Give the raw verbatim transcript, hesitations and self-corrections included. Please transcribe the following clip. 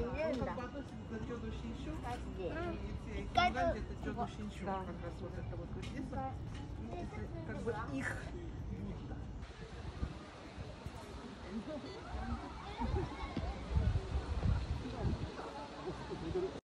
Ну, как бы относится к Jōdo Shinshū. И Финляндия это Jōdo Shinshū, как раз вот это вот Buddhism. Это как бы их Будда.